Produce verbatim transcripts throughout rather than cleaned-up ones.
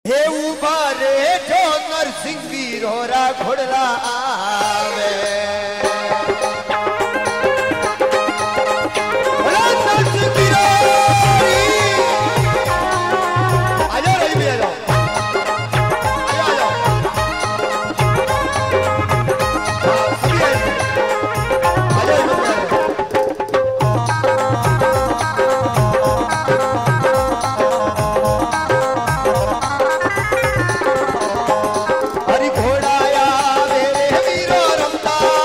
हे उबारे जो नरसिंगी रोरा घोड़ला आवे हरि घोड़ाया वे वीरो रमता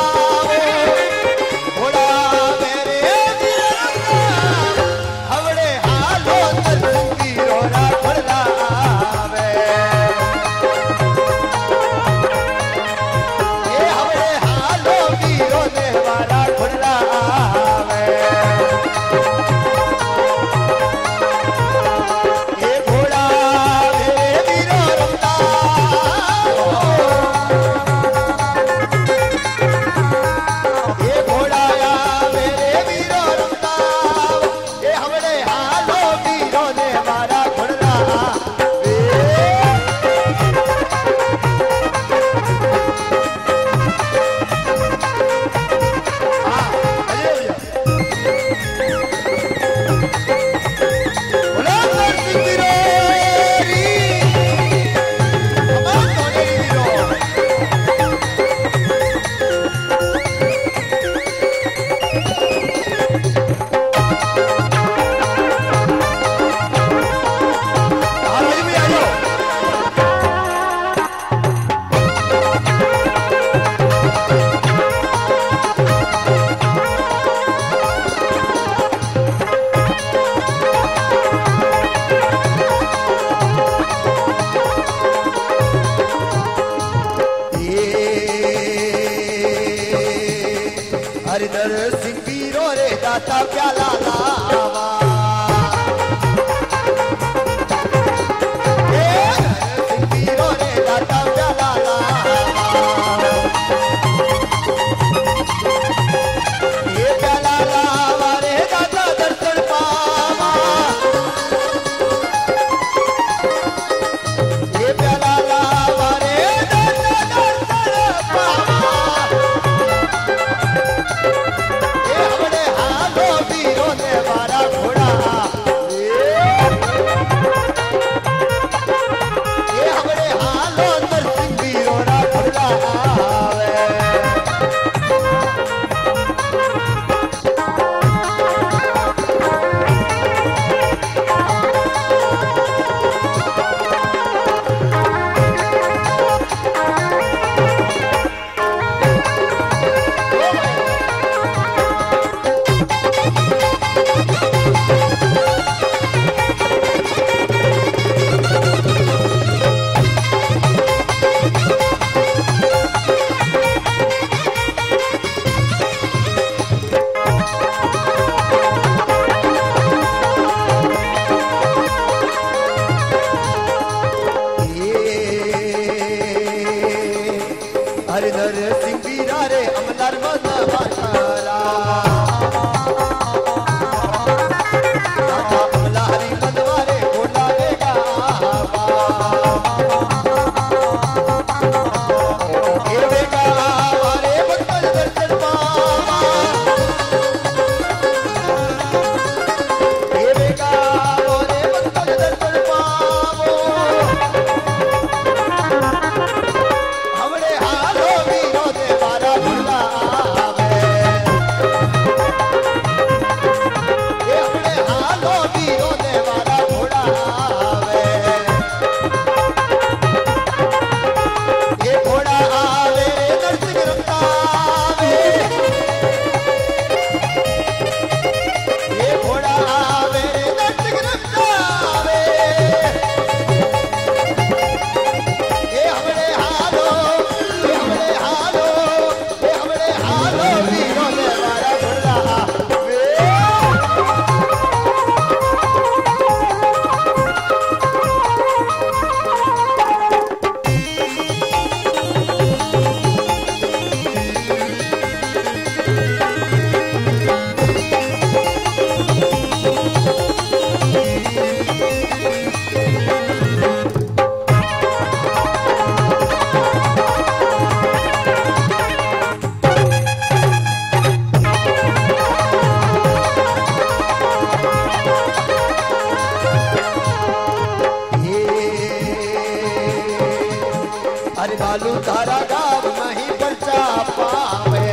भालू धारा गाव नहीं परचा पावे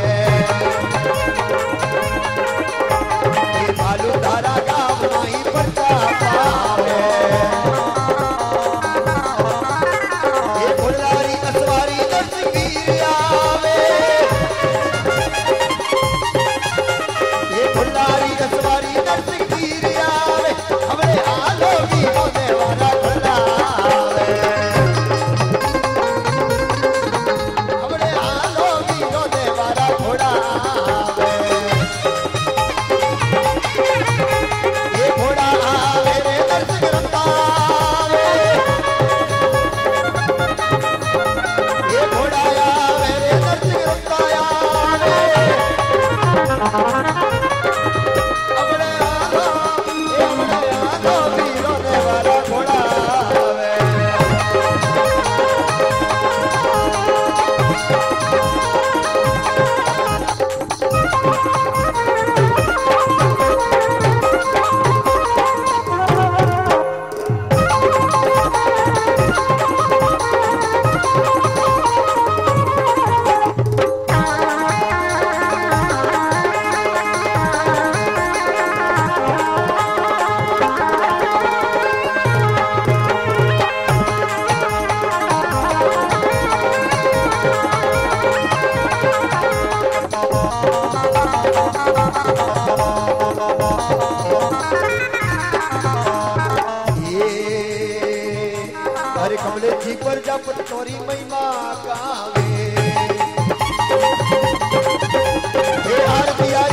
ये भालू धारा गाव नहीं परचा पावे ये फुलवारी असवारी नरसिंह आवे ये फुलवारी असवारी नरसिंह आवे हमरे आलो की होने वाला खुलावे हमरे आलो की होने वाला खुलावे ये घोड़ा आवे रे नरसिंह रंगावे ये घोड़ा आवे रे नरसिंह रंगावे हमरे आलो ये हमरे आलो की होने वाला खुलावे हरे कमले जी पर जप तोरी महिमा गावे हे आरती आई